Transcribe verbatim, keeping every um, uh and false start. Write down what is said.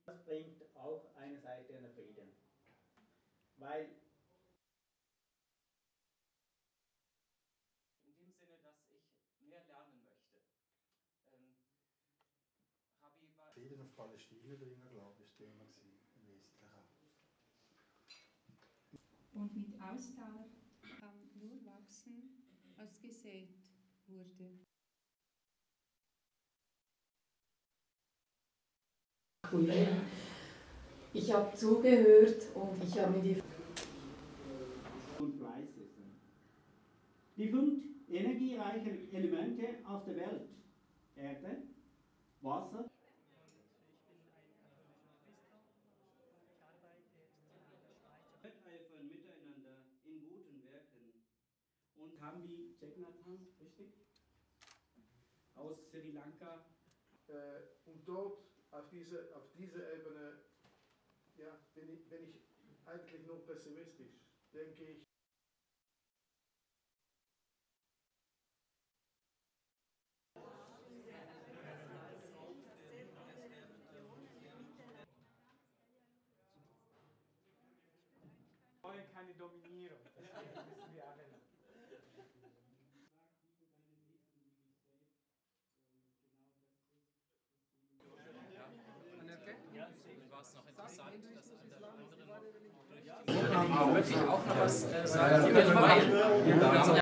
Das bringt auch eine Seite in den Frieden. Weil in dem Sinne, dass ich mehr lernen möchte. Ähm, Rabbi war Frieden auf Palästina bringen, glaube ich, ist Thema im Westlichen. Und mit Ausdauer kann nur wachsen, was gesät wurde. Ich habe zugehört und ich habe mir die und Fleißes. Die fünf energiereichen Elemente auf der Welt: Erde, Wasser. Wetteifern miteinander in guten Werken. Und haben die Jagannath, richtig? Aus Sri Lanka. Äh, und dort auf diese, auf dieser Ebene ja, bin, ich, bin ich eigentlich nur pessimistisch, denke ich. Wir wollen keine Dominierung, das wissen wir alle noch. war es noch interessant, dass an der anderen durch die... Möchte ich auch noch was äh, sagen, weil